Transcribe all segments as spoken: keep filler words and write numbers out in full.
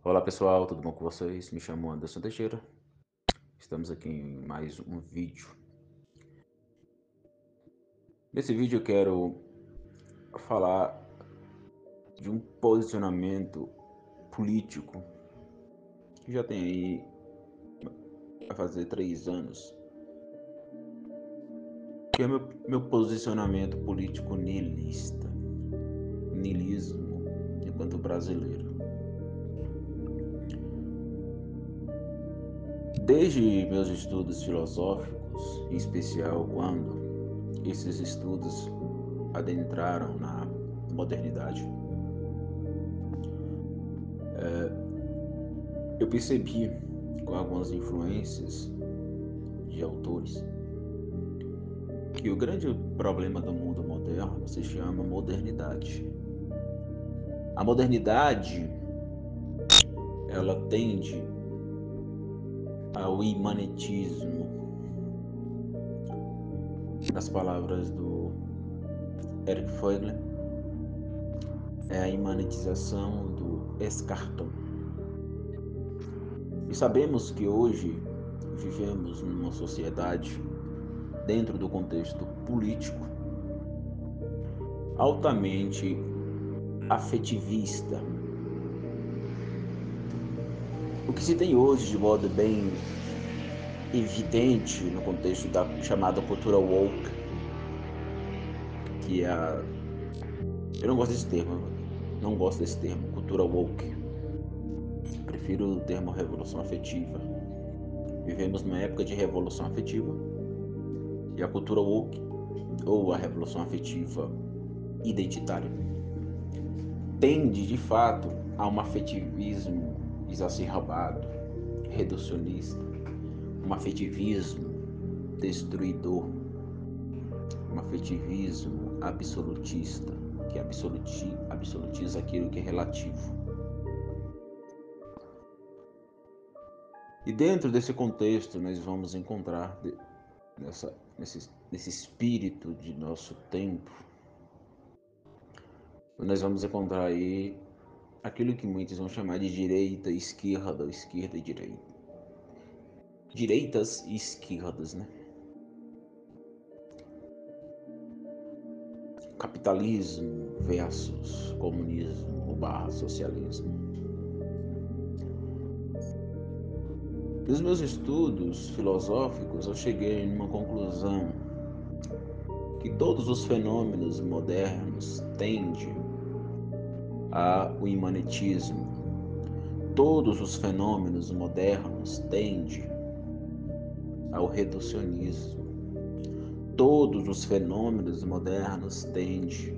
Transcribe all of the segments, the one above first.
Olá pessoal, tudo bom com vocês? Me chamo Anderson Teixeira. Estamos aqui em mais um vídeo. Nesse vídeo eu quero falar de um posicionamento político que já tem aí, vai fazer três anos, que é meu, meu posicionamento político niilista, niilismo enquanto brasileiro. Desde meus estudos filosóficos, em especial quando esses estudos adentraram na modernidade, eu percebi, com algumas influências de autores, que o grande problema do mundo moderno se chama modernidade. A modernidade, ela tende ao imanetismo, nas palavras do Eric Feiglin, é a imanetização do escartón. E sabemos que hoje vivemos numa sociedade, dentro do contexto político, altamente afetivista. O que se tem hoje de modo bem evidente no contexto da chamada cultura woke, que é a... Eu não gosto desse termo, não gosto desse termo, cultura woke. Prefiro o termo revolução afetiva. Vivemos numa época de revolução afetiva e a cultura woke, ou a revolução afetiva identitária, tende de fato a um afetivismo exacerbado, reducionista, um afetivismo destruidor, um afetivismo absolutista, que absoluti, absolutiza aquilo que é relativo. E dentro desse contexto nós vamos encontrar, nessa, nesse, nesse espírito de nosso tempo, nós vamos encontrar aí aquilo que muitos vão chamar de direita e esquerda, ou esquerda e direita. Direitas e esquerdas, né? Capitalismo versus comunismo ou barra socialismo. Nos meus estudos filosóficos, eu cheguei numa conclusão que todos os fenômenos modernos tendem ao imanetismo. Todos os fenômenos modernos tendem ao reducionismo. Todos os fenômenos modernos tendem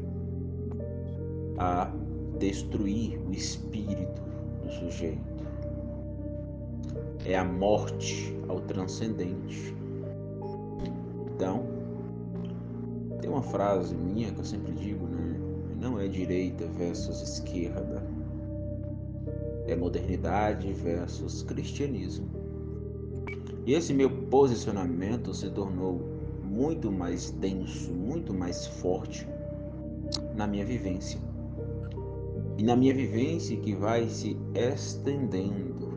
a destruir o espírito do sujeito. É a morte ao transcendente. Então, tem uma frase minha que eu sempre digo, né? Não é direita versus esquerda, é modernidade versus cristianismo. E esse meu posicionamento se tornou muito mais denso, muito mais forte na minha vivência. E na minha vivência que vai se estendendo.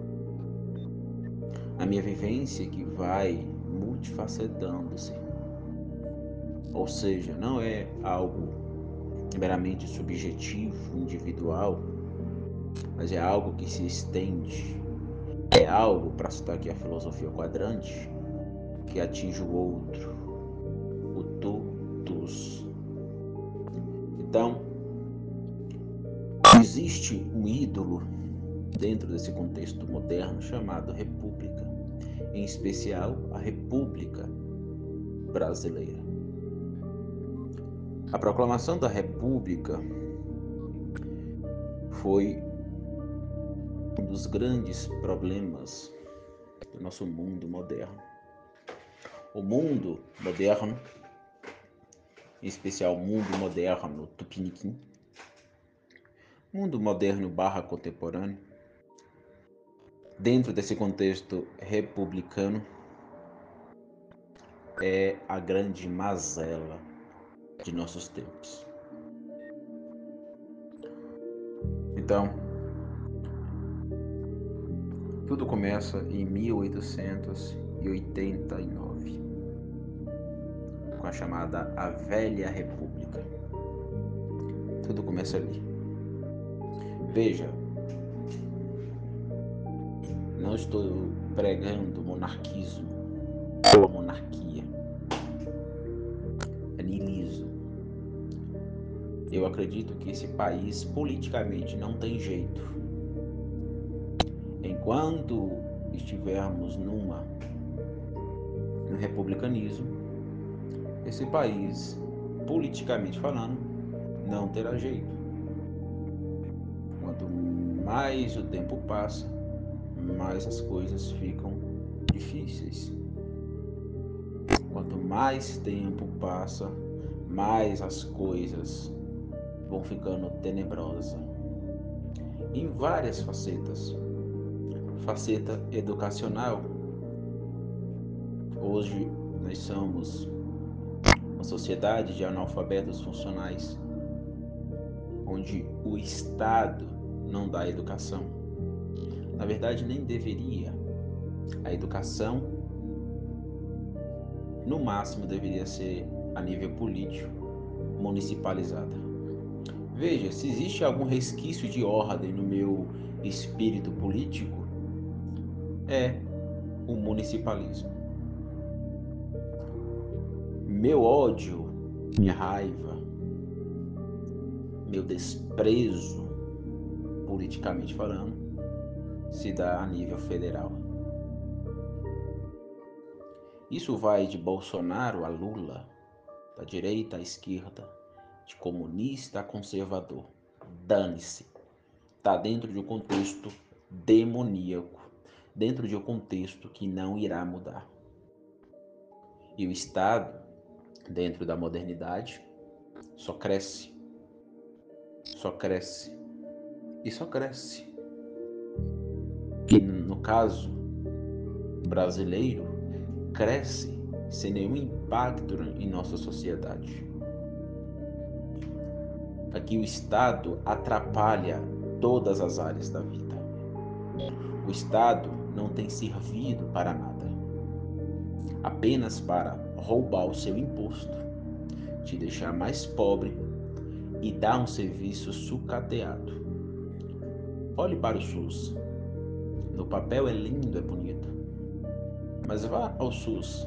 Na minha vivência que vai multifacetando-se. Ou seja, não é algo meramente subjetivo, individual, mas é algo que se estende. É algo, para citar aqui a filosofia quadrante, que atinge o outro, o todos. Então, existe um ídolo dentro desse contexto moderno chamado República, em especial a República Brasileira. A proclamação da República foi um dos grandes problemas do nosso mundo moderno. O mundo moderno, em especial o mundo moderno tupiniquim, mundo moderno barra contemporâneo, dentro desse contexto republicano, é a grande mazela de nossos tempos. Então, Tudo começa em mil oitocentos e oitenta e nove, com a chamada A Velha República. Tudo começa ali. Veja, não estou pregando monarquismo ou monarquia, é niilismo. Eu acredito que esse país politicamente não tem jeito. Enquanto estivermos numa no republicanismo, esse país, politicamente falando, não terá jeito. Quanto mais o tempo passa, mais as coisas ficam difíceis. Quanto mais tempo passa, mais as coisas vão ficando tenebrosas. Em várias facetas. Faceta educacional. Hoje nós somos uma sociedade de analfabetos funcionais, onde o Estado não dá educação. Na verdade, nem deveria. A educação, no máximo, deveria ser a nível político, municipalizada. Veja, se existe algum resquício de ordem no meu espírito político, é o municipalismo. Meu ódio, minha raiva, meu desprezo, politicamente falando, se dá a nível federal. Isso vai de Bolsonaro a Lula, da direita à esquerda, de comunista a conservador. Dane-se. Está dentro de um contexto demoníaco, dentro de um contexto que não irá mudar. E o Estado, dentro da modernidade, só cresce, só cresce e só cresce. E no caso brasileiro, cresce sem nenhum impacto em nossa sociedade. Aqui o Estado atrapalha todas as áreas da vida. O Estado não tem servido para nada, apenas para roubar o seu imposto, te deixar mais pobre e dar um serviço sucateado. Olhe para o SUS. No papel é lindo, é bonito, mas vá ao SUS.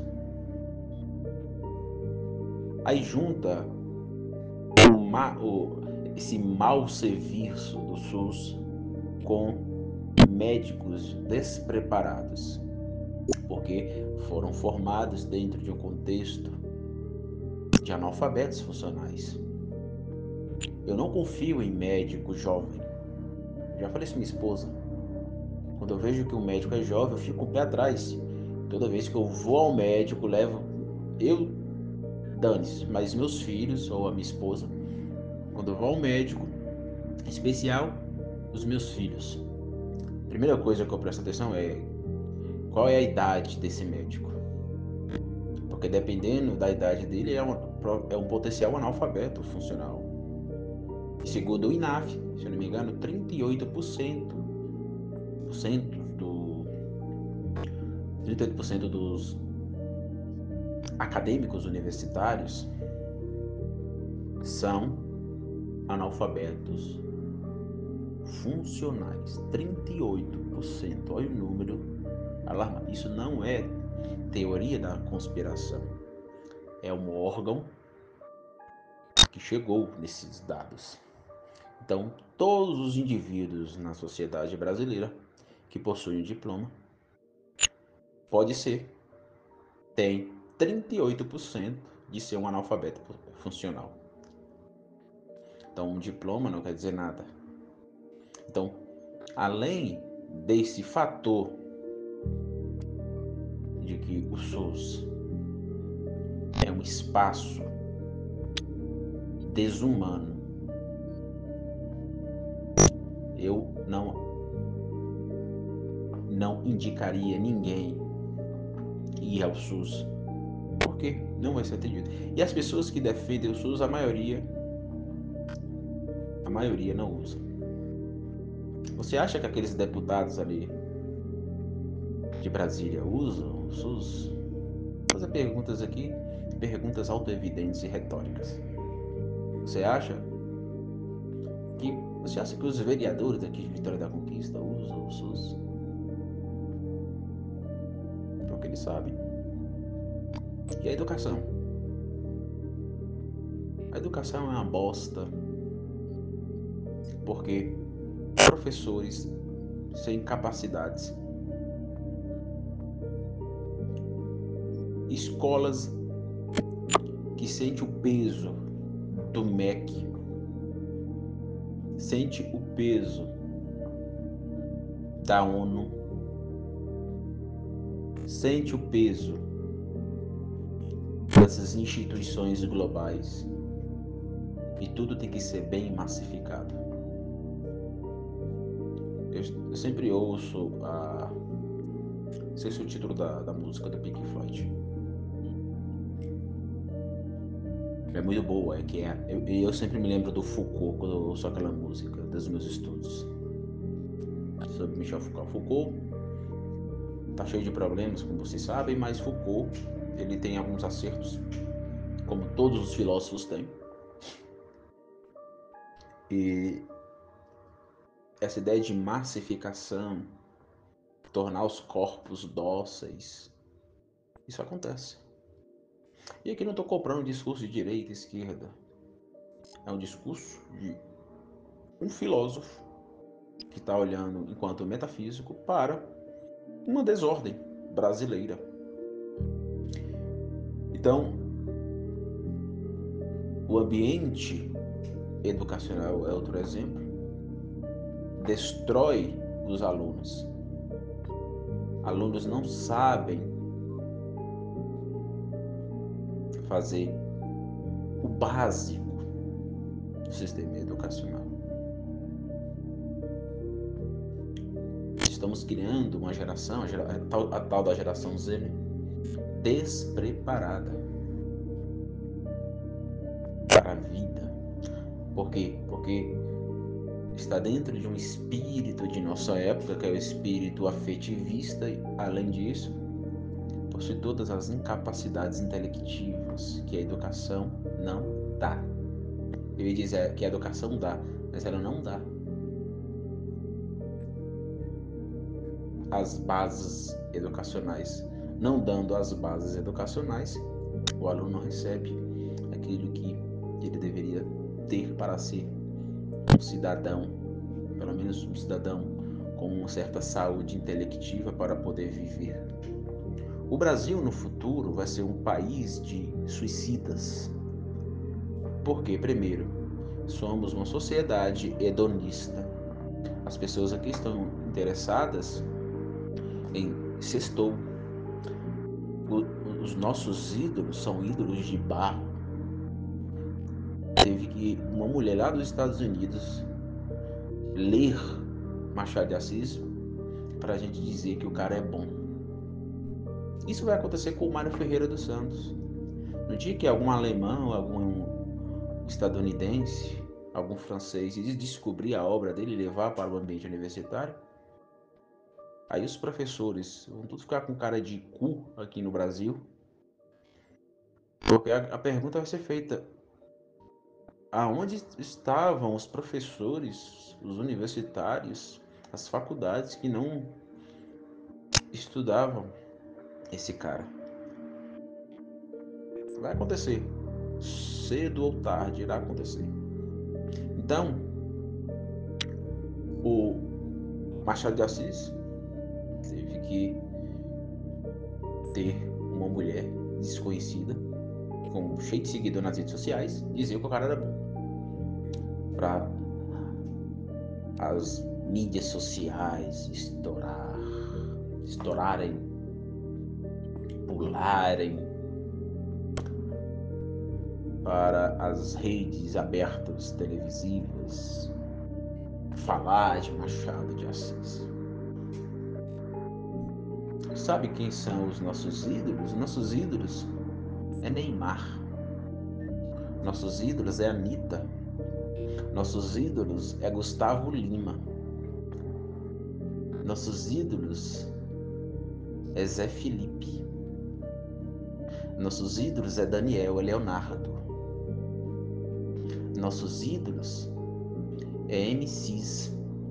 Aí junta o ma, o, esse mau serviço do SUS com médicos despreparados, porque foram formados dentro de um contexto de analfabetos funcionais. Eu não confio em médico jovem. Já falei isso com minha esposa. Quando eu vejo que o médico é jovem, eu fico com o pé atrás. Toda vez que eu vou ao médico, levo eu, dane-se, mas meus filhos ou a minha esposa, quando eu vou ao médico, em especial os meus filhos, a primeira coisa que eu presto atenção é qual é a idade desse médico. Porque dependendo da idade dele, é, uma, é um potencial analfabeto funcional. E segundo o INAF, se eu não me engano, trinta e oito por cento, por cento do, trinta e oito por cento dos acadêmicos universitários são analfabetos funcionais. trinta e oito por cento, olha o número alarmante. Isso não é teoria da conspiração, é um órgão que chegou nesses dados. Então, todos os indivíduos na sociedade brasileira que possuem um diploma, pode ser, tem trinta e oito por cento de ser um analfabeto funcional. Então, um diploma não quer dizer nada. Então, além desse fator de que o SUS é um espaço desumano, eu não não indicaria ninguém ir ao SUS, porque não vai ser atendido. E as pessoas que defendem o SUS, a maioria a maioria não usa. Você acha que aqueles deputados ali de Brasília usam o SUS? Vou fazer perguntas aqui, perguntas autoevidentes e retóricas. Você acha que você acha que os vereadores aqui de Vitória da Conquista usam o SUS? Porque eles sabem. E a educação? A educação é uma bosta. Porque professores sem capacidades, escolas que sente o peso do M E C, sente o peso da ONU, sente o peso dessas instituições globais, e tudo tem que ser bem massificado. Eu, eu sempre ouço a... Não sei se é o título da, da música do Pink Floyd. É muito boa, é que é... Eu, eu sempre me lembro do Foucault quando eu ouço aquela música, dos meus estudos. Sobre Michel Foucault. Foucault tá cheio de problemas, como vocês sabem, mas Foucault, ele tem alguns acertos, como todos os filósofos têm. E essa ideia de massificação, tornar os corpos dóceis, isso acontece. E aqui não estou comprando um discurso de direita e esquerda. É um discurso de um filósofo que está olhando enquanto metafísico para uma desordem brasileira. Então, o ambiente educacional é outro exemplo. Destrói os alunos. Alunos não sabem fazer o básico do sistema educacional. Estamos criando uma geração, a, gera, a, tal, a tal da geração Z, despreparada para a vida. Por quê? Porque está dentro de um espírito de nossa época, que é o espírito afetivista, e, além disso, possui todas as incapacidades intelectivas que a educação não dá. Eu ia dizer que a educação dá, mas ela não dá. As bases educacionais. Não dando as bases educacionais, o aluno não recebe aquilo que ele deveria ter para ser um cidadão, pelo menos um cidadão com uma certa saúde intelectiva para poder viver. O Brasil no futuro vai ser um país de suicidas. Por quê? Primeiro, somos uma sociedade hedonista. As pessoas aqui estão interessadas em sextou. Os nossos ídolos são ídolos de barro. Teve que uma mulher lá dos Estados Unidos ler Machado de Assis para a gente dizer que o cara é bom. Isso vai acontecer com o Mário Ferreira dos Santos. No dia que algum alemão, algum estadunidense, algum francês descobrir a obra dele e levar para o ambiente universitário, aí os professores vão todos ficar com cara de cu aqui no Brasil, porque a, a pergunta vai ser feita: aonde estavam os professores, os universitários, as faculdades que não estudavam esse cara? Vai acontecer, cedo ou tarde irá acontecer. Então, o Machado de Assis teve que ter uma mulher desconhecida, com cheio de seguidor nas redes sociais, dizer que o cara era bom. Para as mídias sociais estourar, estourarem, pularem para as redes abertas televisivas, falar de Machado de Assis. Sabe quem são os nossos ídolos? Nossos ídolos é Neymar. Nossos ídolos é Anitta. Nossos ídolos é Gustavo Lima. Nossos ídolos é Zé Felipe. Nossos ídolos é Daniel, é Leonardo. Nossos ídolos é M Cs.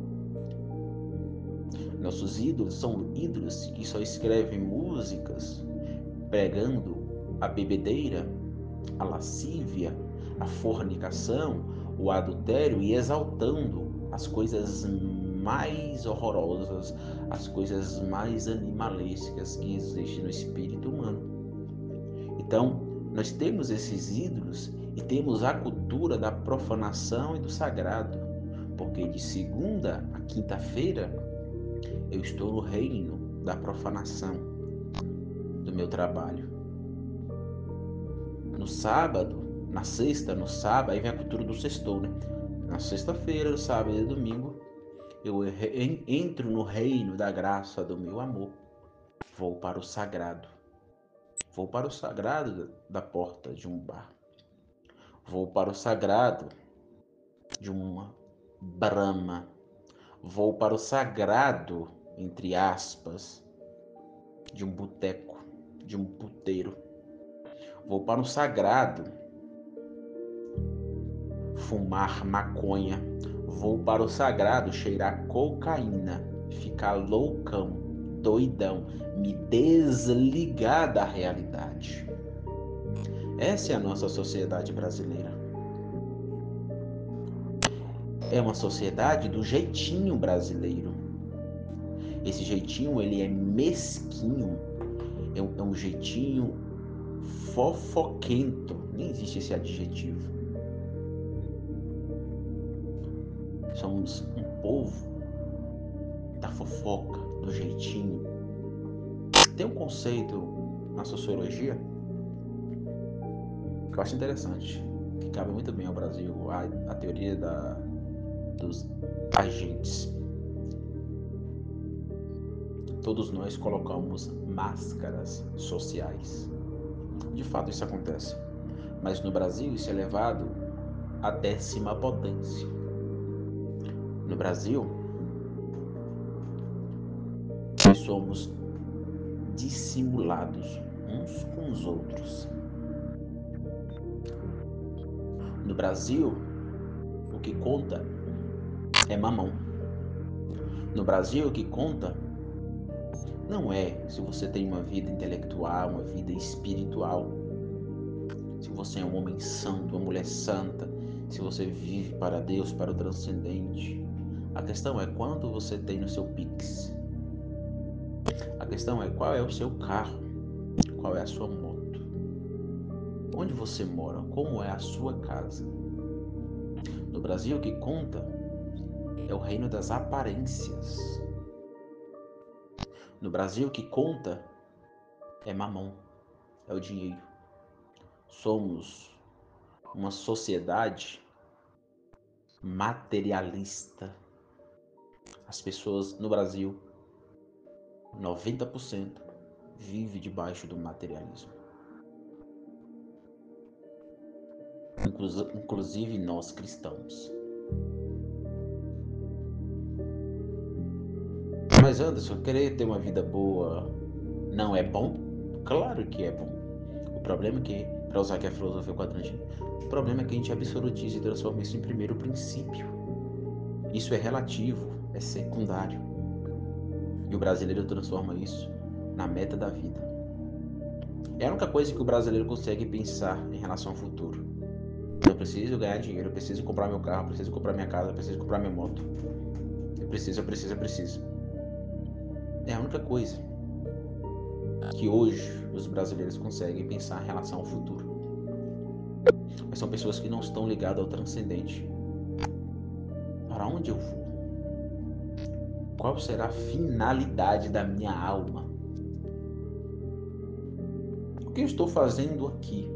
Nossos ídolos são ídolos que só escrevem músicas pregando a bebedeira, a lascívia, a fornicação, o adultério e exaltando as coisas mais horrorosas, as coisas mais animalescas que existem no espírito humano. Então, nós temos esses ídolos e temos a cultura da profanação e do sagrado, porque de segunda a quinta-feira eu estou no reino da profanação do meu trabalho. No sábado, na sexta, no sábado, aí vem a cultura do sextou, né? Na sexta-feira, no sábado e domingo, eu entro no reino da graça do meu amor. Vou para o sagrado. Vou para o sagrado da porta de um bar. Vou para o sagrado de uma brama. Vou para o sagrado, entre aspas, de um boteco, de um puteiro. Vou para o sagrado fumar maconha. Vou para o sagrado cheirar cocaína, ficar loucão, doidão, me desligar da realidade. Essa é a nossa sociedade brasileira. É uma sociedade do jeitinho brasileiro. Esse jeitinho, ele é mesquinho, é um, é um jeitinho fofoquento, nem existe esse adjetivo. Somos um povo da fofoca, do jeitinho. Tem um conceito na sociologia que eu acho interessante, que cabe muito bem ao Brasil, a, a teoria da, dos agentes. Todos nós colocamos máscaras sociais. De fato isso acontece, mas no Brasil isso é levado à décima potência. No Brasil, nós somos dissimulados uns com os outros. No Brasil, o que conta é mamão. No Brasil, o que conta não é se você tem uma vida intelectual, uma vida espiritual, se você é um homem santo, uma mulher santa, se você vive para Deus, para o transcendente. A questão é quanto você tem no seu Pix. A questão é qual é o seu carro, qual é a sua moto, onde você mora, como é a sua casa. No Brasil, o que conta é o reino das aparências. No Brasil, o que conta é mamão, é o dinheiro. Somos uma sociedade materialista. As pessoas no Brasil, noventa por cento, vive debaixo do materialismo. Inclusive nós cristãos. Mas Anderson, querer ter uma vida boa não é bom? Claro que é bom. O problema é que, para usar aqui a filosofia quadrantina, o problema é que a gente absolutiza e transforma isso em primeiro princípio. Isso é relativo, é secundário. E o brasileiro transforma isso na meta da vida. É a única coisa que o brasileiro consegue pensar em relação ao futuro. Eu preciso ganhar dinheiro, eu preciso comprar meu carro, eu preciso comprar minha casa, eu preciso comprar minha moto. Eu preciso, eu preciso, eu preciso. É a única coisa que hoje os brasileiros conseguem pensar em relação ao futuro. Mas são pessoas que não estão ligadas ao transcendente. Para onde eu vou? Qual será a finalidade da minha alma? O que eu estou fazendo aqui?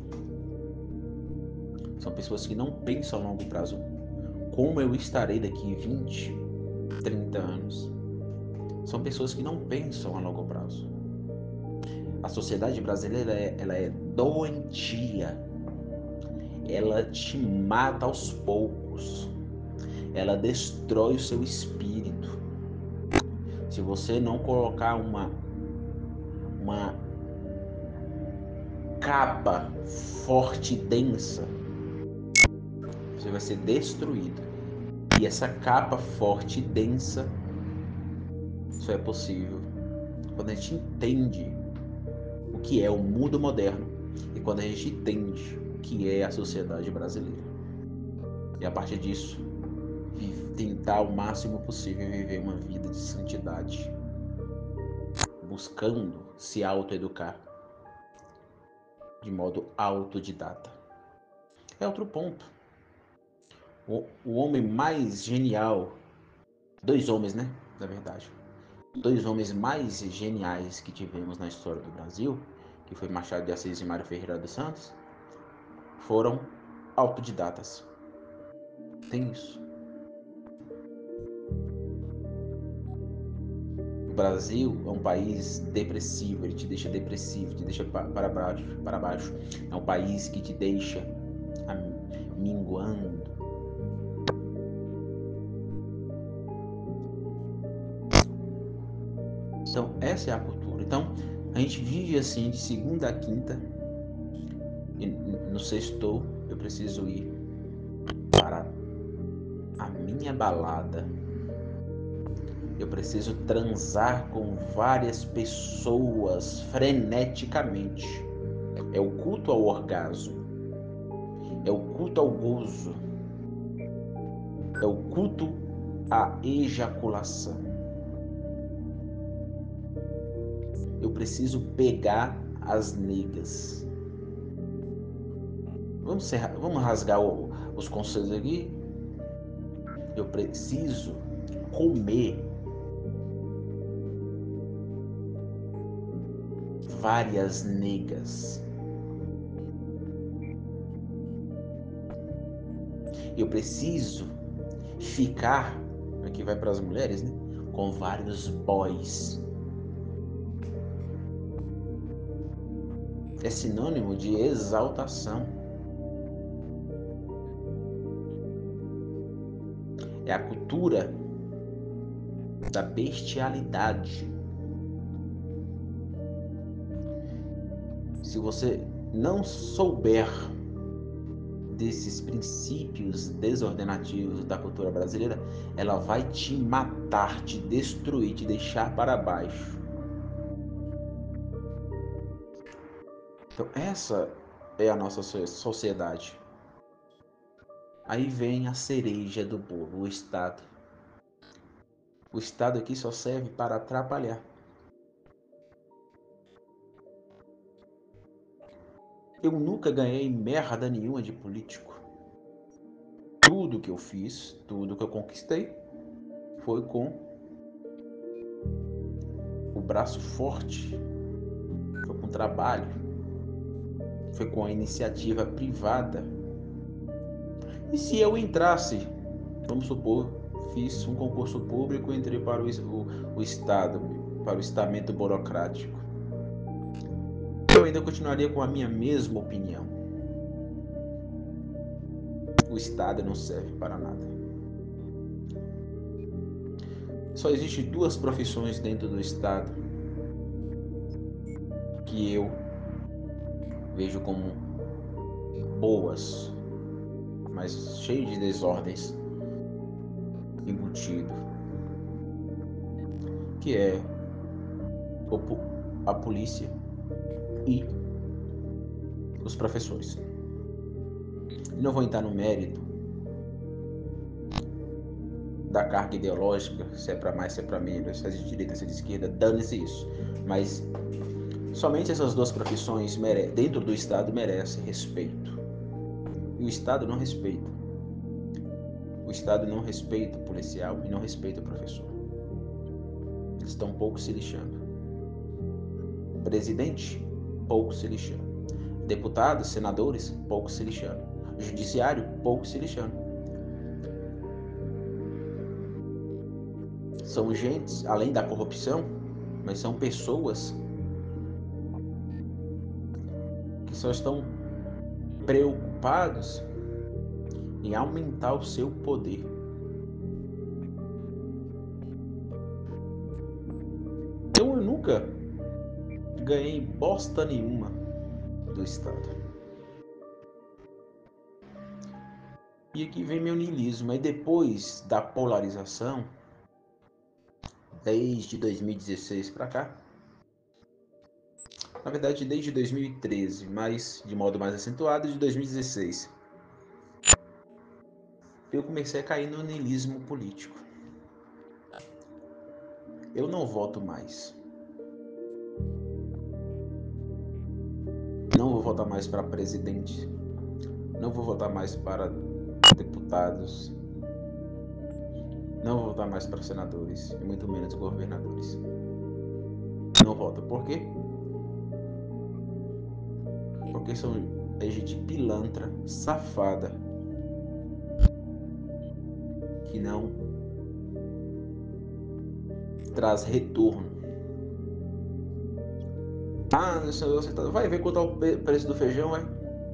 São pessoas que não pensam a longo prazo. Como eu estarei daqui vinte, trinta anos? São pessoas que não pensam a longo prazo. A sociedade brasileira é, ela é doentia. Ela te mata aos poucos. Ela destrói o seu espírito. Se você não colocar uma uma capa forte e densa, você vai ser destruído. E essa capa forte e densa só é possível quando a gente entende o que é o mundo moderno e quando a gente entende o que é a sociedade brasileira. E a partir disso, tentar o máximo possível viver uma vida de santidade, buscando se autoeducar de modo autodidata. É outro ponto. O, o homem mais genial, dois homens, né? Na verdade, dois homens mais geniais que tivemos na história do Brasil, que foi Machado de Assis e Mário Ferreira dos Santos, foram autodidatas. Tem isso. O Brasil é um país depressivo, ele te deixa depressivo, te deixa para baixo, para baixo. É um país que te deixa minguando. Então, essa é a cultura. Então, a gente vive assim de segunda a quinta. E no sextou, eu preciso ir para a minha balada. Eu preciso transar com várias pessoas freneticamente. É o culto ao orgasmo. É o culto ao gozo. É o culto à ejaculação. Eu preciso pegar as negas. Vamos, ser, vamos rasgar o, os conceitos aqui? Eu preciso comer várias negas. Eu preciso ficar, aqui vai para as mulheres, né? Com vários boys. É sinônimo de exaltação. É a cultura da bestialidade. Se você não souber desses princípios desordenativos da cultura brasileira, ela vai te matar, te destruir, te deixar para baixo. Então, essa é a nossa sociedade. Aí vem a cereja do bolo, o Estado. O Estado aqui só serve para atrapalhar. Eu nunca ganhei merda nenhuma de político. Tudo que eu fiz, tudo que eu conquistei, foi com o braço forte, foi com o trabalho, foi com a iniciativa privada. E se eu entrasse, vamos supor, fiz um concurso público e entrei para o, o, o Estado, para o estamento burocrático, eu ainda continuaria com a minha mesma opinião. O Estado não serve para nada. Só existem duas profissões dentro do Estado que eu vejo como boas, mas cheio de desordens embutido, que é a polícia e os professores. Não vou entrar no mérito da carga ideológica, se é para mais, se é para menos, se é de direita, se é de esquerda, dane-se isso. Mas somente essas duas profissões dentro do Estado merecem respeito. E o Estado não respeita. O Estado não respeita o policial e não respeita o professor. Eles estão pouco se lixando. Presidente, pouco se lixando. Deputados, senadores, pouco se lixando. Judiciário, pouco se lixando. São gentes, além da corrupção, mas são pessoas que só estão preocupados em aumentar o seu poder. Então eu nunca ganhei bosta nenhuma do Estado. E aqui vem meu niilismo. Aí depois da polarização, desde dois mil e dezesseis para cá, na verdade desde dois mil e treze, mas de modo mais acentuado de dois mil e dezesseis, eu comecei a cair no niilismo político. Eu não voto mais. Não vou votar mais para presidente. Não vou votar mais para deputados. Não vou votar mais para senadores, e muito menos governadores. Não voto. Por quê? Porque são é gente pilantra, safada, que não traz retorno. Ah, você tá... vai ver quanto é o preço do feijão, vai?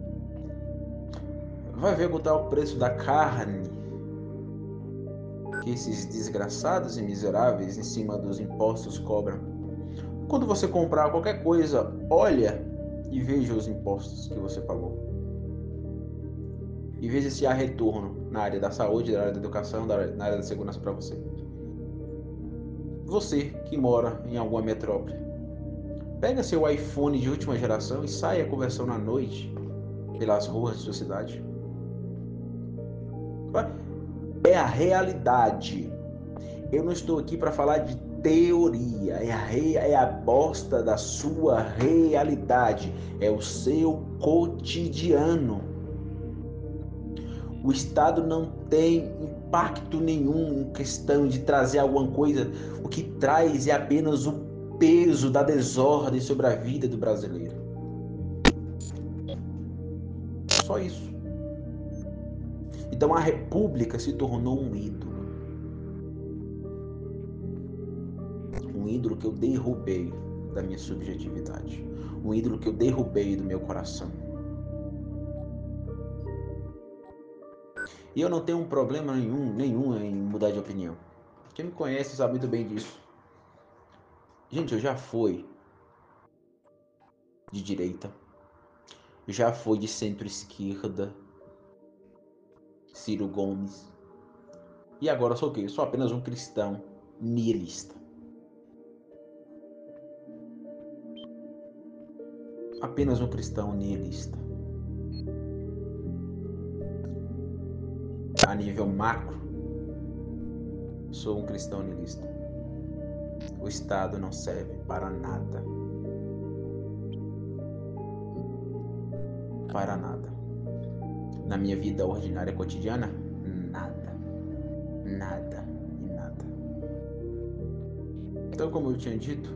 Vai ver quanto é o preço da carne que esses desgraçados e miseráveis em cima dos impostos cobram. Quando você comprar qualquer coisa, olha e veja os impostos que você pagou. E veja se há retorno na área da saúde, na área da educação, na área da segurança para você. Você que mora em alguma metrópole, pega seu iPhone de última geração e saia conversando à noite pelas ruas de sua cidade. É a realidade. Eu não estou aqui para falar de teoria, é a, re... é a bosta da sua realidade, é o seu cotidiano. O Estado não tem impacto nenhum em questão de trazer alguma coisa. O que traz é apenas o peso da desordem sobre a vida do brasileiro. Só isso. Então a República se tornou um ídolo. Um ídolo que eu derrubei da minha subjetividade. Um ídolo que eu derrubei do meu coração. E eu não tenho um problema nenhum, nenhum em mudar de opinião. Quem me conhece sabe muito bem disso. Gente, eu já fui de direita. Já fui de centro-esquerda. Ciro Gomes. E agora eu sou o quê? Eu sou apenas um cristão nihilista. Apenas um cristão nihilista. A nível macro, sou um cristão nihilista. O Estado não serve para nada. Para nada. Na minha vida ordinária cotidiana, nada. Nada e nada. Então, como eu tinha dito,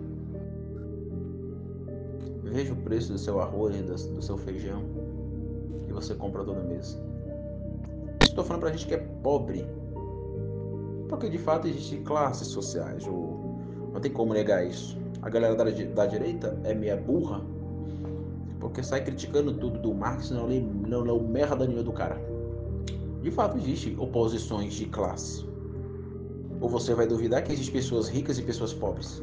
veja o preço do seu arroz e do seu feijão que você compra todo mês. Estou falando pra gente que é pobre, porque de fato existem classes sociais, ou não tem como negar isso. A galera da, da direita é meia burra, porque sai criticando tudo do Marx e não lê, não lê o merda nenhuma do cara. De fato existe oposições de classe. Ou você vai duvidar que existem pessoas ricas e pessoas pobres?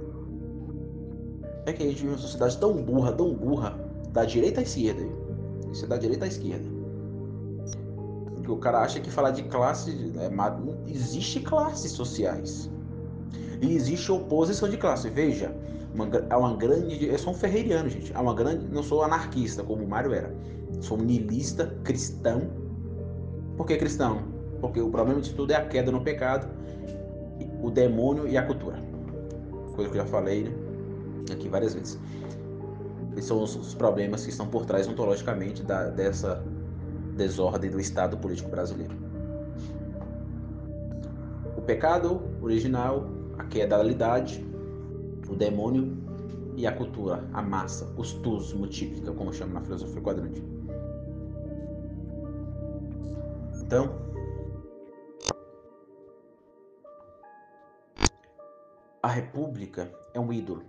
É que a gente vive uma sociedade tão burra, tão burra, da direita à esquerda. Isso é da direita à esquerda. Que o cara acha que falar de classe é não existe classes sociais. E existe oposição de classe. Veja, uma, há uma grande. Eu sou um ferreiriano, gente. Há uma grande. Não sou anarquista, como o Mário era. Sou um niilista cristão. Por que cristão? Porque o problema de tudo é a queda no pecado, o demônio e a cultura. Coisa que eu já falei, né? Aqui várias vezes. Esses são os, os problemas que estão por trás ontologicamente da, dessa desordem do Estado político brasileiro. O pecado original, a queda da realidade, o demônio e a cultura, a massa, os tus multiplica, como chama na filosofia quadrante. Então, a República é um ídolo.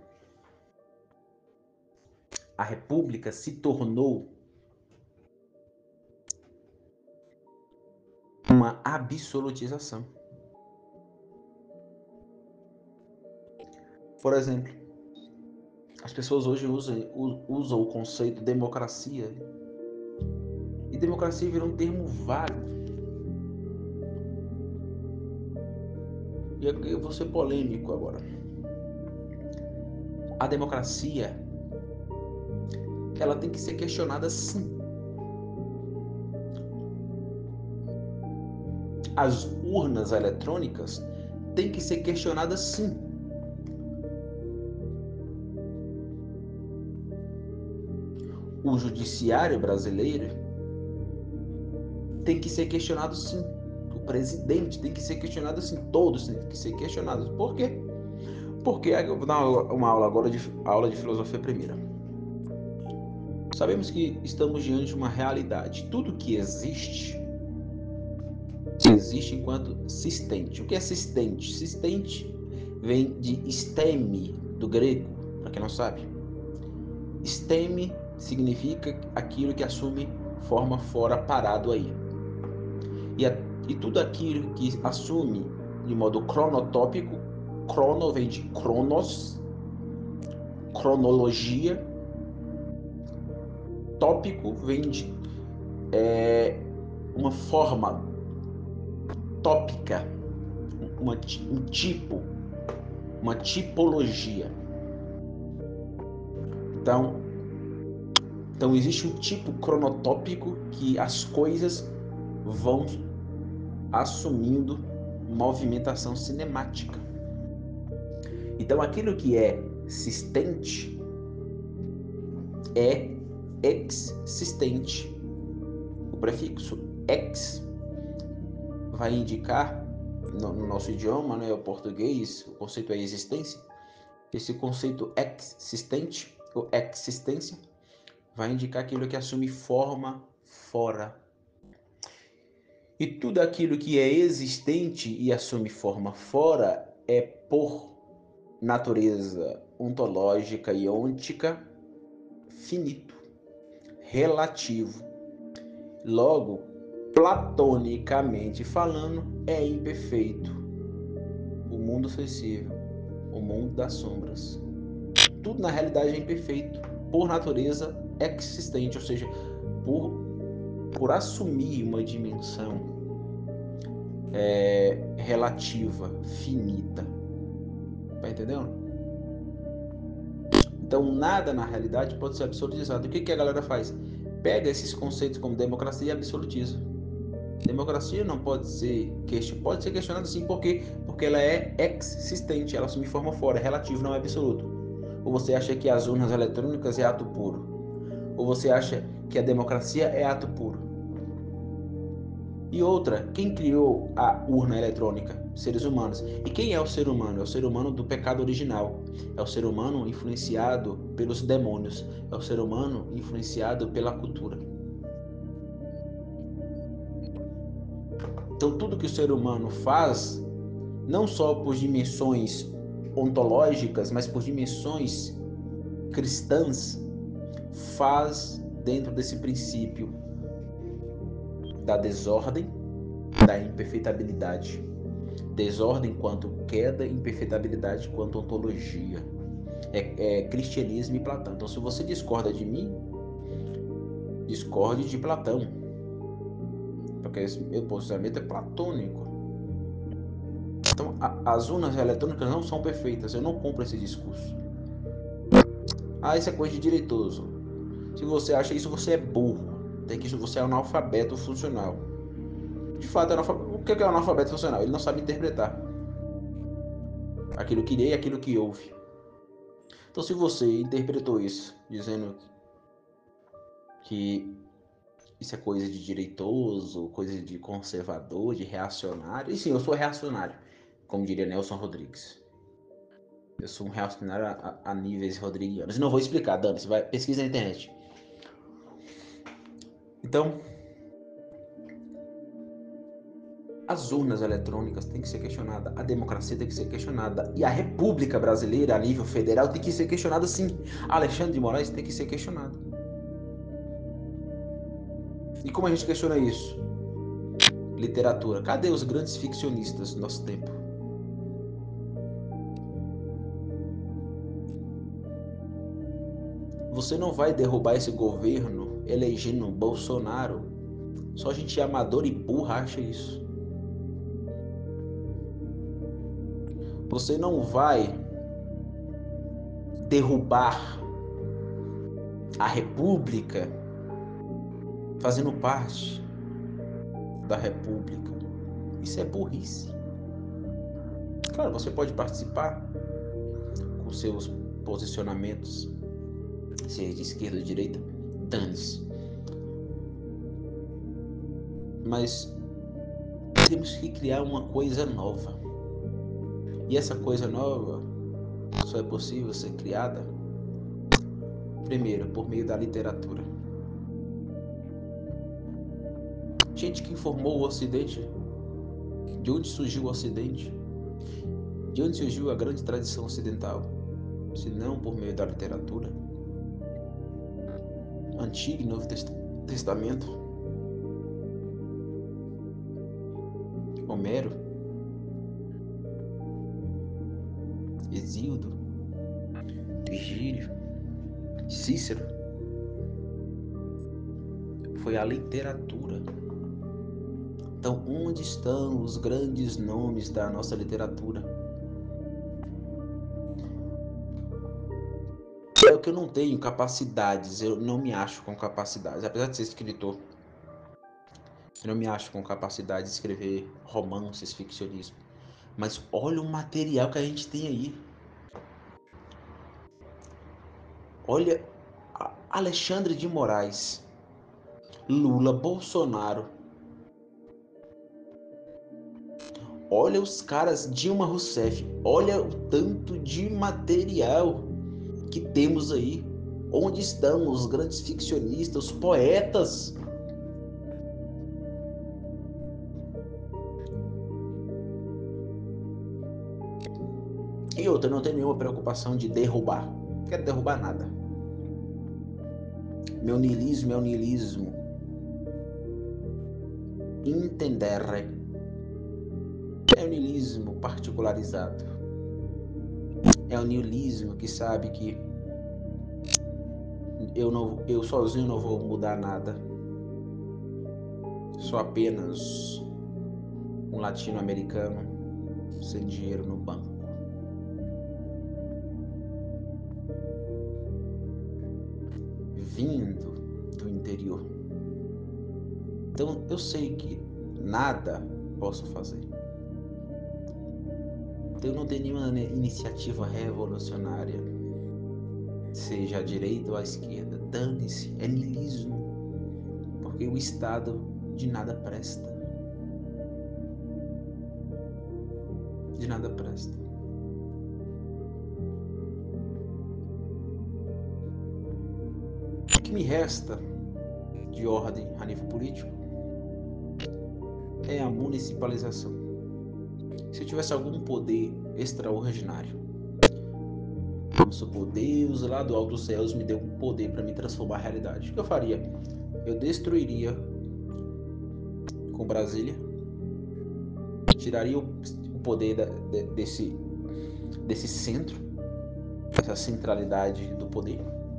A República se tornou uma absolutização. Por exemplo, As pessoas hoje usam, usam o conceito de democracia, e democracia virou um termo vago. E eu vou ser polêmico agora. A democracia, ela tem que ser questionada sim. As urnas eletrônicas têm que ser questionadas sim. O judiciário brasileiro tem que ser questionado sim. O presidente tem que ser questionado sim. Todos têm que ser questionados. Por quê? Porque eu vou dar uma aula agora de aula de filosofia primeira. Sabemos que estamos diante de uma realidade. Tudo que existe existe enquanto sistente. O que é sistente? Sistente vem de steme, do grego, para quem não sabe. Steme significa aquilo que assume forma fora, parado aí. E, a, e tudo aquilo que assume de modo cronotópico, crono vem de cronos, cronologia, tópico vem de é, uma forma tópica, uma, um tipo, uma tipologia. Então, então existe um tipo cronotópico que as coisas vão assumindo movimentação cinemática. Então aquilo que é sistente é existente. O prefixo ex vai indicar, no, no nosso idioma, né, o português, o conceito é existência. Esse conceito existente, ou existência, vai indicar aquilo que assume forma fora. E tudo aquilo que é existente e assume forma fora é, por natureza ontológica e ôntica, finito, relativo. Logo, platonicamente falando, é imperfeito. O mundo sensível, o mundo das sombras. Tudo na realidade é imperfeito, por natureza existente, ou seja, por, por assumir uma dimensão é, relativa, finita. Tá entendendo? Então nada na realidade pode ser absolutizado. O que, que a galera faz? Pega esses conceitos como democracia e absolutiza. Democracia não pode ser questionada, pode ser questionada sim, por quê? Porque ela é existente, ela assume forma fora, é relativo, não é absoluto. Ou você acha que as urnas eletrônicas é ato puro? Ou você acha que a democracia é ato puro? E outra, quem criou a urna eletrônica? Seres humanos. E quem é o ser humano? É o ser humano do pecado original. É o ser humano influenciado pelos demônios. É o ser humano influenciado pela cultura. Então tudo que o ser humano faz, não só por dimensões ontológicas, mas por dimensões cristãs, faz dentro desse princípio da desordem, da imperfeitabilidade. Desordem quanto queda, imperfeitabilidade quanto ontologia. É, é cristianismo e Platão. Então, se você discorda de mim, discorde de Platão, porque esse meu posicionamento é platônico. Então, a, as urnas eletrônicas não são perfeitas. Eu não compro esse discurso. Ah, isso é coisa de direitoso. Se você acha isso, você é burro. Tem que você é analfabeto funcional. De fato, é analfabeto. O que é analfabeto funcional? Ele não sabe interpretar aquilo que lê e aquilo que ouve. Então, se você interpretou isso dizendo que isso é coisa de direitoso, coisa de conservador, de reacionário, e sim, eu sou reacionário, como diria Nelson Rodrigues. Eu sou um reacionário a, a, a níveis rodriguianos. Não vou explicar, Dani, você vai pesquisa na internet. Então, as urnas eletrônicas têm que ser questionadas, a democracia tem que ser questionada, e a República Brasileira, a nível federal, tem que ser questionada sim. Alexandre de Moraes tem que ser questionado. E como a gente questiona isso? Literatura. Cadê os grandes ficcionistas do nosso tempo? Você não vai derrubar esse governo elegendo Bolsonaro. Só gente amadora e burra acha isso. Você não vai derrubar a República fazendo parte da República. Isso é burrice. Claro, você pode participar com seus posicionamentos, seja de esquerda ou de direita, dane-se. Mas temos que criar uma coisa nova. E essa coisa nova só é possível ser criada, primeiro, por meio da literatura. Gente que informou o Ocidente, de onde surgiu o Ocidente, de onde surgiu a grande tradição ocidental, se não por meio da literatura. Antigo e Novo Testamento, Homero, Hesíodo, Virgílio, Cícero. Foi a literatura. Então, onde estão os grandes nomes da nossa literatura? É o que eu não tenho capacidades, eu não me acho com capacidades, apesar de ser escritor, eu não me acho com capacidade de escrever romances, ficcionismo. Mas olha o material que a gente tem aí. Olha Alexandre de Moraes, Lula, Bolsonaro. Olha os caras, Dilma Rousseff. Olha o tanto de material que temos aí. Onde estão os grandes ficcionistas, os poetas? E outra, eu não tenho nenhuma preocupação de derrubar. Não quero derrubar nada. Meu niilismo é o niilismo intendere. É o niilismo particularizado. É o niilismo que sabe que eu, não, eu sozinho não vou mudar nada. Sou apenas um latino-americano sem dinheiro no banco. Vindo do interior. Então eu sei que nada posso fazer. Então eu não tenho nenhuma iniciativa revolucionária, seja à direita ou à esquerda. Dane-se, é niilismo. Porque o Estado de nada presta. De nada presta. O que me resta de ordem a nível político é a municipalização. Se eu tivesse algum poder extraordinário, vamos supor, Deus lá do alto dos céus me deu um poder para me transformar a realidade, o que eu faria? Eu destruiria com Brasília, tiraria o poder da, de, desse, desse centro, essa centralidade do poder,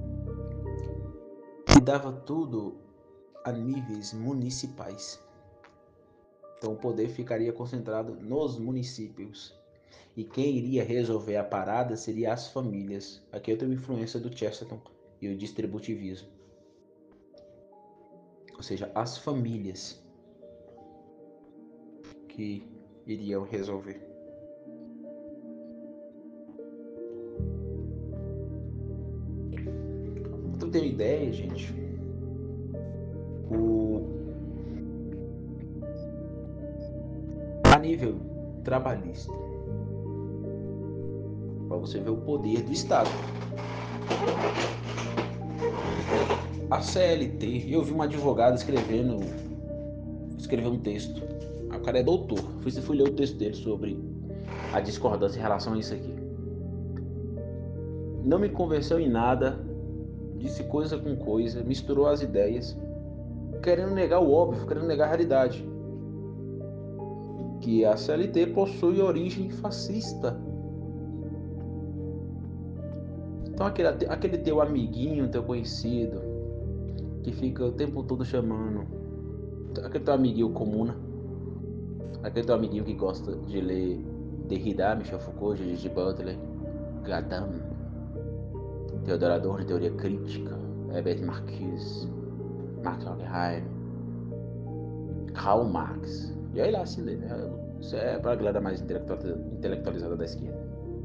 e dava tudo a níveis municipais. Então o poder ficaria concentrado nos municípios. E quem iria resolver a parada seria as famílias. Aqui eu tenho influência do Chesterton e o distributivismo. Ou seja, as famílias que iriam resolver. Pra ter uma ideia, gente, o... a nível trabalhista, para você ver o poder do Estado. A C L T, eu vi um advogado escrevendo, escreveu um texto. O cara é doutor. Fui, fui ler o texto dele sobre a discordância em relação a isso aqui. Não me convenceu em nada, disse coisa com coisa, misturou as ideias, querendo negar o óbvio, querendo negar a realidade. Que a C L T possui origem fascista. Então aquele, aquele teu amiguinho, teu conhecido, que fica o tempo todo chamando, aquele teu amiguinho comuna, aquele teu amiguinho que gosta de ler Derrida, Michel Foucault, G G Butler, Gadam, Theodor Adorno, Teoria Crítica, Herbert Marcuse, Max Horkheim, Karl Marx. E aí lá se lê, né? Isso é pra galera mais intelectualizada da esquerda.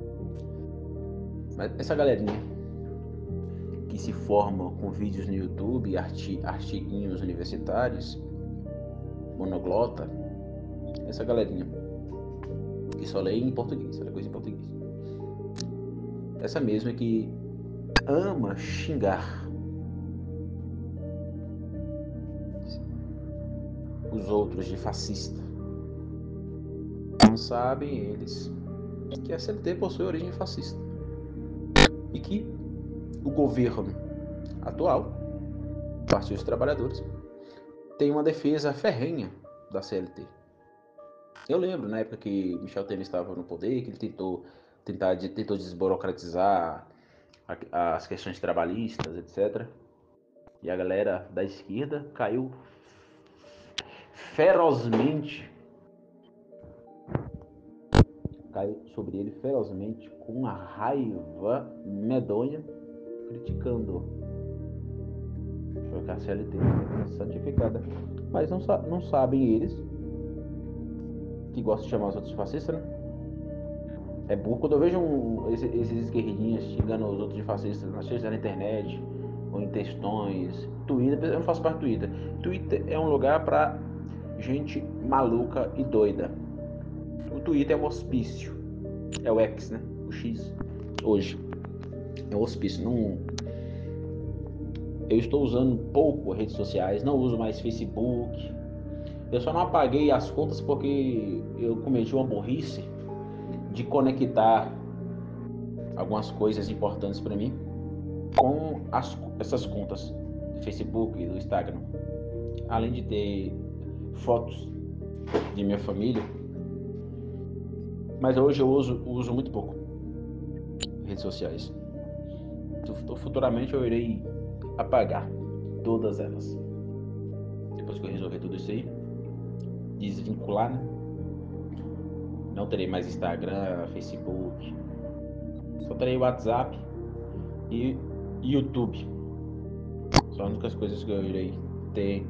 Mas essa galerinha que se forma com vídeos no YouTube, arti artiguinhos universitários, monoglota, essa galerinha que só lê em português, só lê coisa em português. Essa mesma que ama xingar os outros de fascista. Não sabem eles que a C L T possui origem fascista e que o governo atual, o Partido dos Trabalhadores, tem uma defesa ferrenha da C L T. Eu lembro na época que Michel Temer estava no poder, que ele tentou, tentar, tentou desburocratizar as questões trabalhistas, etcétera. E a galera da esquerda caiu ferozmente, caiu sobre ele ferozmente, com uma raiva medonha, criticando a C L T santificada. Mas não, não sabem eles, que gostam de chamar os outros fascistas, né? É burro. Quando eu vejo um, esses, esses esquerdinhas xingando os outros de fascistas, seja na internet, ou em textões, Twitter, eu não faço parte do Twitter. Twitter é um lugar para gente maluca e doida. O Twitter é um hospício. É o X, né? O X, hoje. É um hospício. Não... Eu estou usando pouco redes sociais, não uso mais Facebook. Eu só não apaguei as contas porque eu cometi uma burrice de conectar algumas coisas importantes para mim com as, essas contas do Facebook e do Instagram. Além de ter fotos de minha família, mas hoje eu uso, uso muito pouco redes sociais. Futuramente eu irei apagar todas elas. Depois que eu resolver tudo isso aí, desvincular, né? Não terei mais Instagram, Facebook, só terei WhatsApp e YouTube. São as únicas coisas que eu irei ter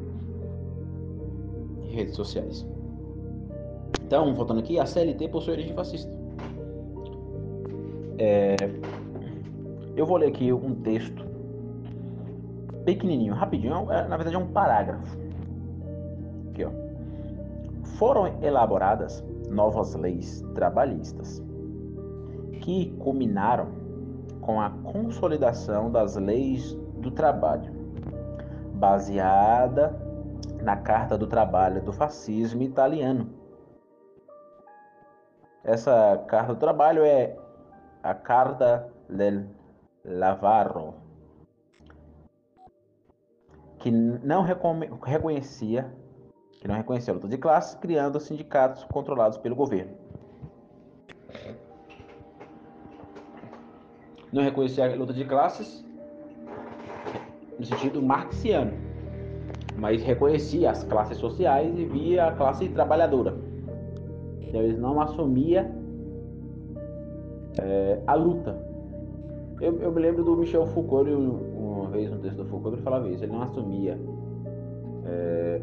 em redes sociais. Então, voltando aqui, a C L T possui origem fascista. É... Eu vou ler aqui um texto pequenininho, rapidinho, é, na verdade é um parágrafo. Aqui, ó. Foram elaboradas novas leis trabalhistas que culminaram com a consolidação das leis do trabalho, baseada na Carta do Trabalho do fascismo italiano. Essa Carta do Trabalho é a Carta del Lavoro, que não reconhecia, que não reconhecia a luta de classes, criando sindicatos controlados pelo governo. Não reconhecia a luta de classes no sentido marxiano, mas reconhecia as classes sociais e via a classe trabalhadora. Então eles não assumiam é, a luta. Eu, eu me lembro do Michel Foucault, uma vez no texto do Foucault, ele falava isso, ele não assumia é,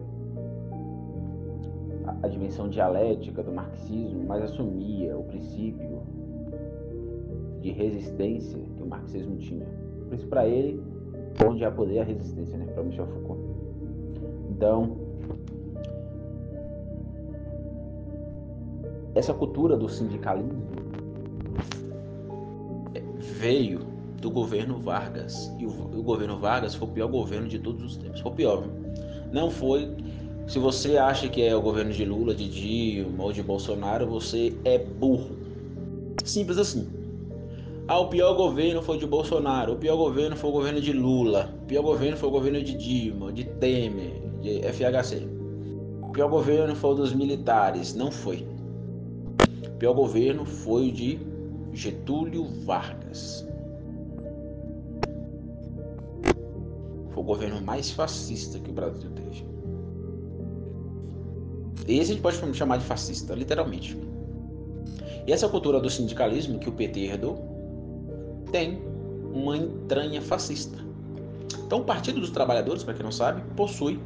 a, a dimensão dialética do marxismo, mas assumia o princípio de resistência que o marxismo tinha. Por isso, para ele, onde há poder, há resistência, né? Para Michel Foucault. Então, essa cultura do sindicalismo veio do governo Vargas. E o, o governo Vargas foi o pior governo de todos os tempos. Foi o pior. Não foi... Se você acha que é o governo de Lula, de Dilma ou de Bolsonaro, você é burro. Simples assim. Ah, o pior governo foi de Bolsonaro, o pior governo foi o governo de Lula, o pior governo foi o governo de Dilma, de Temer, de F H C. O pior governo foi o dos militares. Não foi. O pior governo foi o de Getúlio Vargas. Foi o governo mais fascista que o Brasil teve. Esse a gente pode chamar de fascista, literalmente. E essa cultura do sindicalismo que o P T herdou tem uma entranha fascista. Então, o Partido dos Trabalhadores, para quem não sabe, possui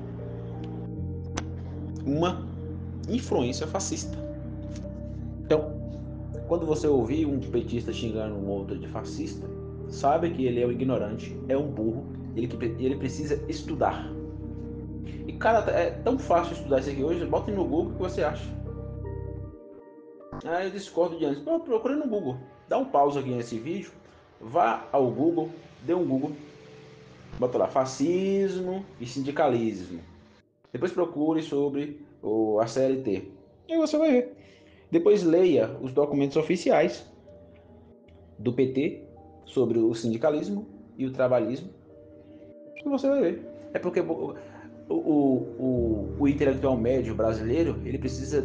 uma influência fascista. Então, quando você ouvir um petista xingando um outro de fascista, sabe que ele é um ignorante, é um burro, ele, ele precisa estudar. E cara, é tão fácil estudar isso aqui hoje, bota no Google o que você acha. Ah, eu discordo de antes. Procure no Google. Dá um pause aqui nesse vídeo, vá ao Google, dê um Google, bota lá fascismo e sindicalismo. Depois procure sobre o, a C L T. E aí você vai ver. Depois leia os documentos oficiais do P T sobre o sindicalismo e o trabalhismo. E você vai ver. É porque o, o, o, o intelectual médio brasileiro, ele precisa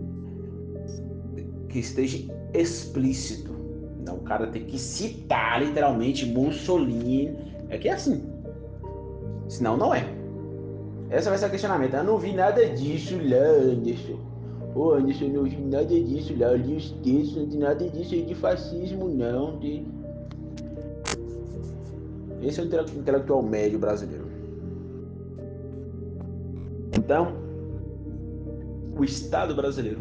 que esteja explícito. Não, o cara tem que citar literalmente Mussolini. É que é assim. Senão não é. Esse vai ser o questionamento. Eu não vi nada disso lá, Anderson. Ô, Anderson, eu não vi nada disso lá. Eu li os textos, não tem nada disso aí de fascismo, não. De... Esse é o intelectual médio brasileiro. Então, o Estado brasileiro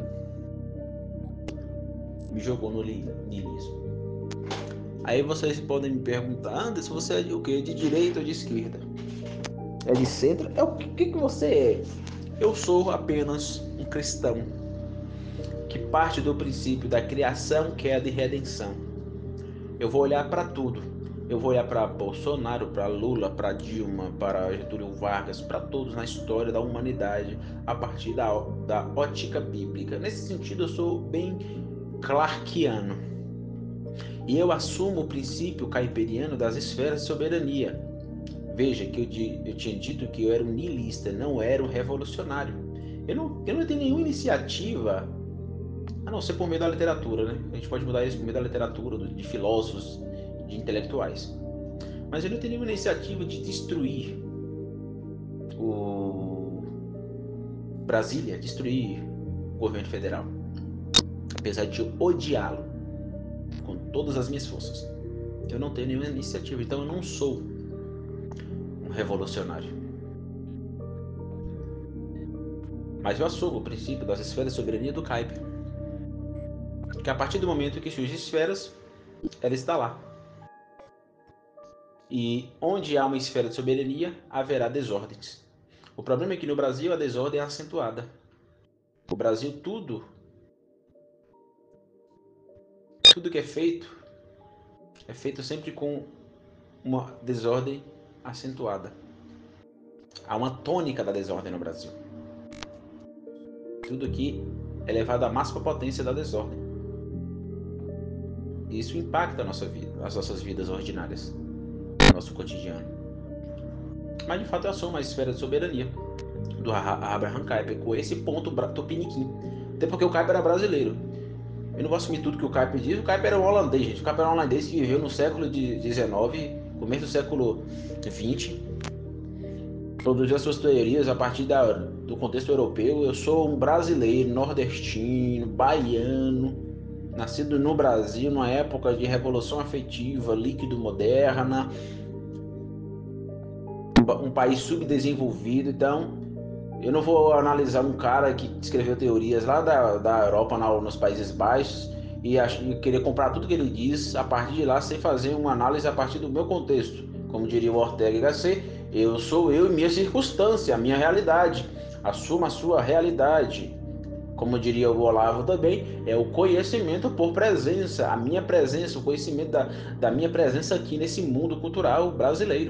me jogou no niilismo. Aí vocês podem me perguntar, Anderson, você é de o quê? De direita ou de esquerda? É de centro? É o que, que você é? Eu sou apenas um cristão que parte do princípio da criação, queda e redenção. Eu vou olhar para tudo. Eu vou olhar para Bolsonaro, para Lula, para Dilma, para Getúlio Vargas, para todos na história da humanidade a partir da, da ótica bíblica. Nesse sentido, eu sou bem clarkiano. E eu assumo o princípio caipiriano das esferas de soberania. Veja que eu, eu tinha dito que eu era um niilista, não era um revolucionário. Eu não, eu não tenho nenhuma iniciativa, a não ser por meio da literatura, né? A gente pode mudar isso por meio da literatura, de filósofos, de intelectuais. Mas eu não tenho nenhuma iniciativa de destruir o Brasília, destruir o governo federal. Apesar de odiá-lo com todas as minhas forças. Eu não tenho nenhuma iniciativa, então eu não sou um revolucionário. Mas eu assumo o princípio das esferas de soberania do Kuiper. Que a partir do momento que surgem esferas, ela está lá. E onde há uma esfera de soberania, haverá desordens. O problema é que no Brasil a desordem é acentuada. No Brasil tudo, tudo que é feito, é feito sempre com uma desordem acentuada. Há uma tônica da desordem no Brasil. Tudo aqui é levado à máxima potência da desordem. E isso impacta a nossa vida, as nossas vidas ordinárias, o nosso cotidiano. Mas de fato eu assumo a esfera de soberania do Abraham Kuyper com esse ponto tupiniquim. Até porque o Kuyper era brasileiro. Eu não vou assumir tudo que o Kuyper diz. O Kuyper era um holandês, gente. O Kuyper era um holandês que viveu no século dezenove, começo do século vinte. Produziu as suas teorias a partir da, do contexto europeu. Eu sou um brasileiro, nordestino, baiano, nascido no Brasil, numa época de revolução afetiva, líquido moderna, um, um país subdesenvolvido. Então, eu não vou analisar um cara que escreveu teorias lá da, da Europa, na, nos Países Baixos, e, ach, e querer comprar tudo que ele diz a partir de lá, sem fazer uma análise a partir do meu contexto. Como diria o Ortega y Gasset, eu sou eu e minha circunstância, a minha realidade. Assuma a sua realidade. Como diria o Olavo também, é o conhecimento por presença, a minha presença, o conhecimento da, da minha presença aqui nesse mundo cultural brasileiro.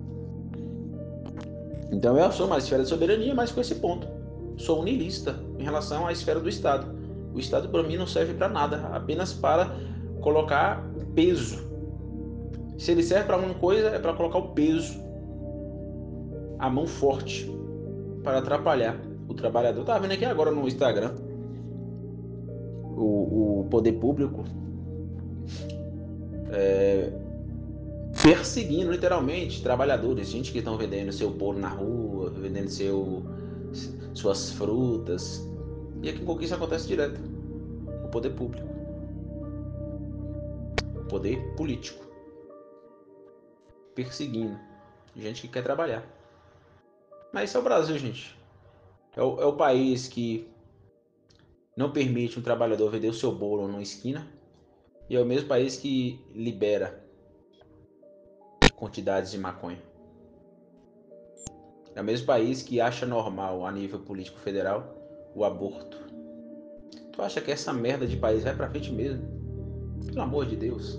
Então eu sou uma esfera de soberania, mas com esse ponto. Sou um niilista em relação à esfera do Estado. O Estado para mim não serve para nada, apenas para colocar peso. Se ele serve para alguma coisa, é para colocar o peso, a mão forte, para atrapalhar o trabalhador. Tá vendo aqui agora no Instagram o, o poder público é, perseguindo literalmente trabalhadores, gente que estão vendendo seu bolo na rua, vendendo seu, suas frutas. E aqui em Conquista acontece direto. O poder público, o poder político, perseguindo gente que quer trabalhar. Mas isso é o Brasil, gente. É o, é o país que não permite um trabalhador vender o seu bolo numa esquina. E é o mesmo país que libera quantidades de maconha. É o mesmo país que acha normal, a nível político federal, o aborto. Tu acha que essa merda de país vai pra frente mesmo? Pelo amor de Deus.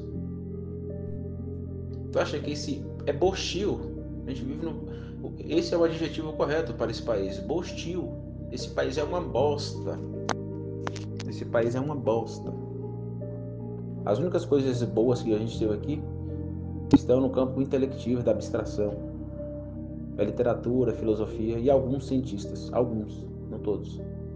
Tu acha que esse é bostil? A gente vive no... Esse é o adjetivo correto para esse país. Bostil. Esse país é uma bosta. Esse país é uma bosta. As únicas coisas boas que a gente teve aqui estão no campo intelectivo da abstração. A literatura, a filosofia e alguns cientistas. Alguns, não todos.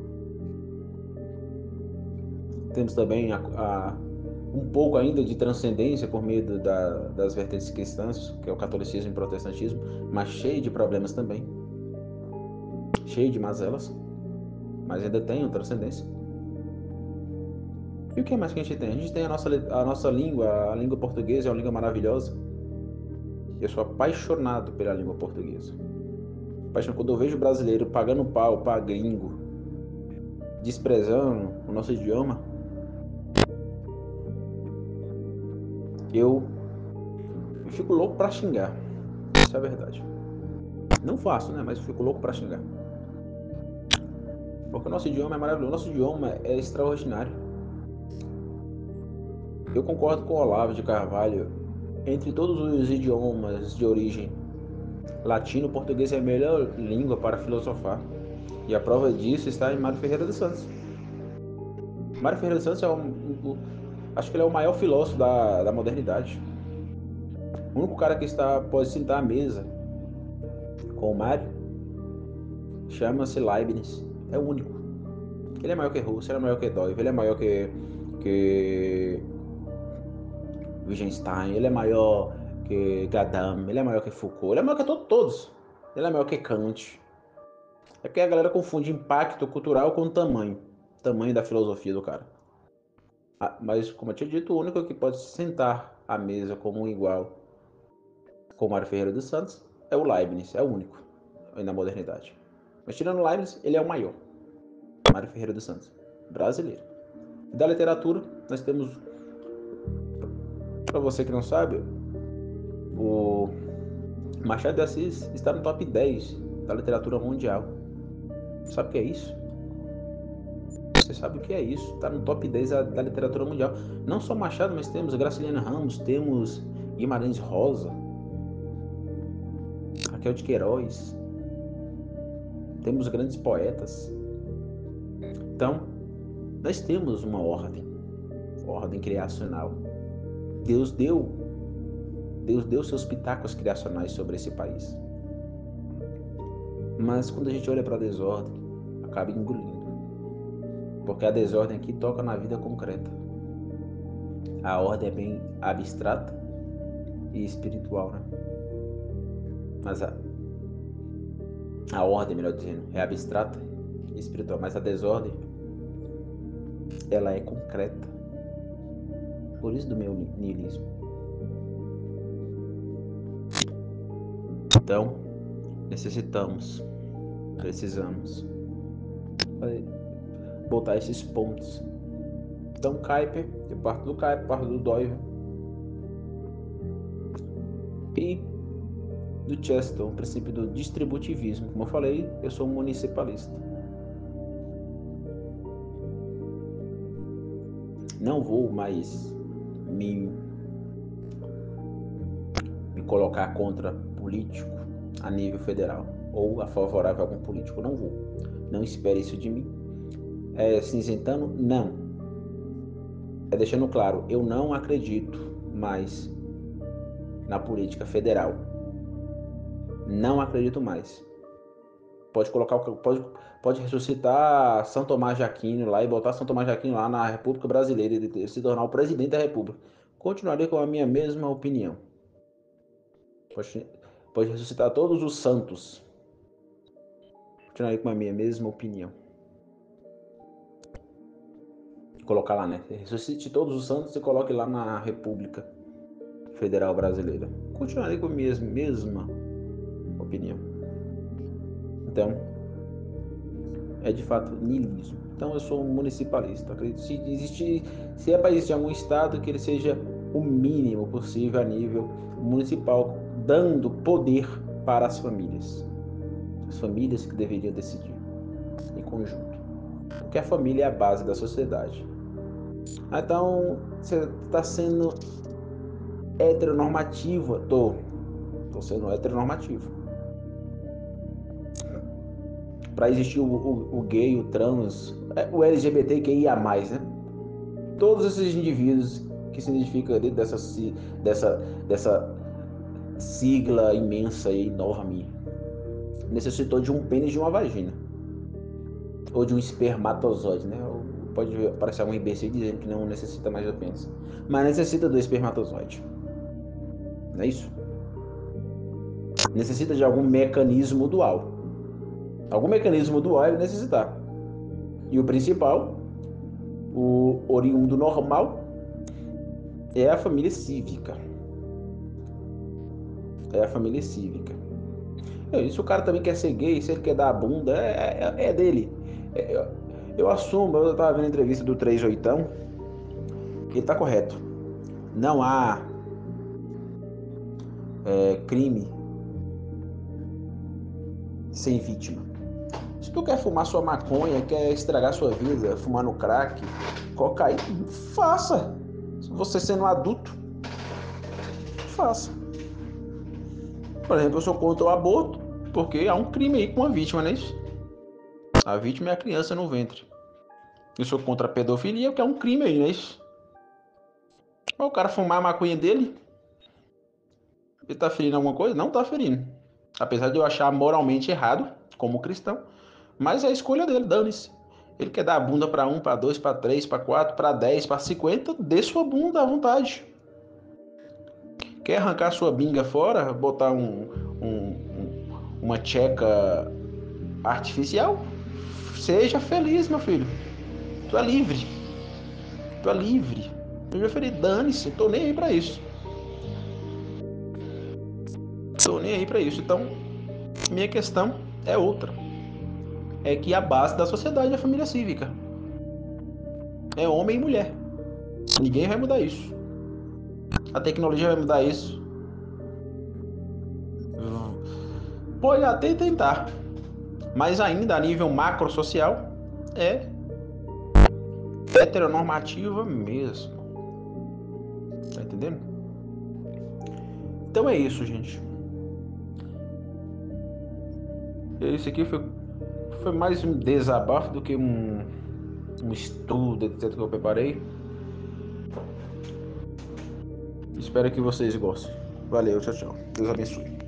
Temos também a, a, um pouco ainda de transcendência por meio do, da, das vertentes cristãs, que é o catolicismo e o protestantismo, mas cheio de problemas também. Cheio de mazelas, mas ainda tem uma transcendência. E o que mais que a gente tem? A gente tem a nossa, a nossa língua, a língua portuguesa é uma língua maravilhosa. Eu sou apaixonado pela língua portuguesa. Apaixonado. Quando eu vejo brasileiro pagando pau para gringo, desprezando o nosso idioma, eu, eu fico louco para xingar. Isso é a verdade. Não faço, né? Mas eu fico louco para xingar. Porque o nosso idioma é maravilhoso, o nosso idioma é extraordinário. Eu concordo com o Olavo de Carvalho. Entre todos os idiomas de origem latino, o português é a melhor língua para filosofar. E a prova disso está em Mário Ferreira dos Santos. Mário Ferreira dos Santos é um, um, acho que ele é o maior filósofo da, da modernidade. O único cara que está, pode sentar à mesa com o Mário chama-se Leibniz. É o único. Ele é maior que Russell, ele é maior que Doyle, ele é maior que, que Wittgenstein, ele é maior que Gadam, ele é maior que Foucault, ele é maior que to todos. Ele é maior que Kant. É que a galera confunde impacto cultural com tamanho. Tamanho da filosofia do cara. Ah, mas, como eu tinha dito, o único que pode sentar à mesa como um igual com Mário Ferreira dos Santos é o Leibniz, é o único na modernidade. Mas tirando o Leibniz, ele é o maior. Mário Ferreira dos Santos, brasileiro. E da literatura, nós temos, para você que não sabe, o Machado de Assis está no top dez da literatura mundial. Sabe o que é isso? Você sabe o que é isso? Está no top dez da, da literatura mundial. Não só Machado, mas temos Graciliana Ramos, temos Guimarães Rosa, Raquel de Queiroz, temos grandes poetas. Então, nós temos uma ordem, ordem criacional. Deus deu, Deus deu seus pitacos criacionais sobre esse país. Mas quando a gente olha para a desordem, acaba engolindo. Porque a desordem aqui toca na vida concreta. A ordem é bem abstrata e espiritual, né? Mas a, a ordem, melhor dizendo, é abstrata e espiritual. Mas a desordem, ela é concreta. Por isso do meu niilismo. Então, necessitamos, precisamos botar esses pontos. Então, Kuiper, eu parto do Kuiper, parto do Doyle e do Chesterton, o princípio do distributivismo. Como eu falei, eu sou um municipalista. Não vou mais me, me colocar contra político a nível federal ou a favorável a algum político. Não vou. Não espere isso de mim. É cinzentando? Não. É deixando claro, eu não acredito mais na política federal. Não acredito mais. Pode colocar, pode, pode ressuscitar São Tomás de Aquino lá e botar São Tomás de Aquino lá na República Brasileira e se tornar o presidente da República. Continuarei com a minha mesma opinião. Pode, pode ressuscitar todos os santos. Continuarei com a minha mesma opinião. Colocar lá, né? Ressuscite todos os santos e coloque lá na República Federal Brasileira. Continuarei com a minha mesma opinião. Então, é de fato niilismo. Então, eu sou um municipalista. Acredito se existir, se é para existir algum estado, que ele seja o mínimo possível a nível municipal, dando poder para as famílias. As famílias que deveriam decidir em conjunto. Porque a família é a base da sociedade. Então, você está sendo heteronormativo. Tô, tô sendo heteronormativo. Para existir o, o, o gay, o trans, o L G B T Q I A mais, né? Todos esses indivíduos que se identificam dentro dessa, dessa, dessa sigla imensa e enorme necessitou de um pênis e de uma vagina. Ou de um espermatozoide, né? Pode parecer algum imbecil dizendo que não necessita mais do pênis. Mas necessita do espermatozoide. Não é isso? Necessita de algum mecanismo dual. Algum mecanismo dual ele necessitar. E o principal, o oriundo normal, é a família cívica. É a família cívica. E se o cara também quer ser gay, se ele quer dar a bunda, é, é, é dele. É, eu, eu assumo, eu estava vendo a entrevista do três oitão, ele está correto. Não há é, crime sem vítima. Se tu quer fumar sua maconha, quer estragar sua vida, fumar no crack, cocaína, faça. Se você sendo um adulto, faça. Por exemplo, eu sou contra o aborto, porque há um crime aí com a vítima, não é isso? A vítima é a criança no ventre. Eu sou contra a pedofilia, porque é um crime aí, não é isso? O cara fumar a maconha dele, ele tá ferindo alguma coisa? Não tá ferindo. Apesar de eu achar moralmente errado, como cristão, mas é a escolha dele, dane-se. Ele quer dar a bunda para um, para dois, para três, para quatro, para dez, para cinquenta, dê sua bunda à vontade. Quer arrancar sua binga fora, botar um, um, um, uma tcheca artificial? Seja feliz, meu filho. Tu é livre. Tu é livre. Eu já falei, dane-se, tô nem aí pra isso. Tô nem aí pra isso. Então, minha questão é outra. É que a base da sociedade é a família cívica. É homem e mulher. Ninguém vai mudar isso. A tecnologia vai mudar isso. Pode até tentar. Mas ainda a nível macro social é heteronormativa mesmo. Tá entendendo? Então é isso, gente. Esse aqui foi, foi mais um desabafo do que um, um estudo, etcétera que eu preparei. Espero que vocês gostem. Valeu, tchau, tchau. Deus abençoe.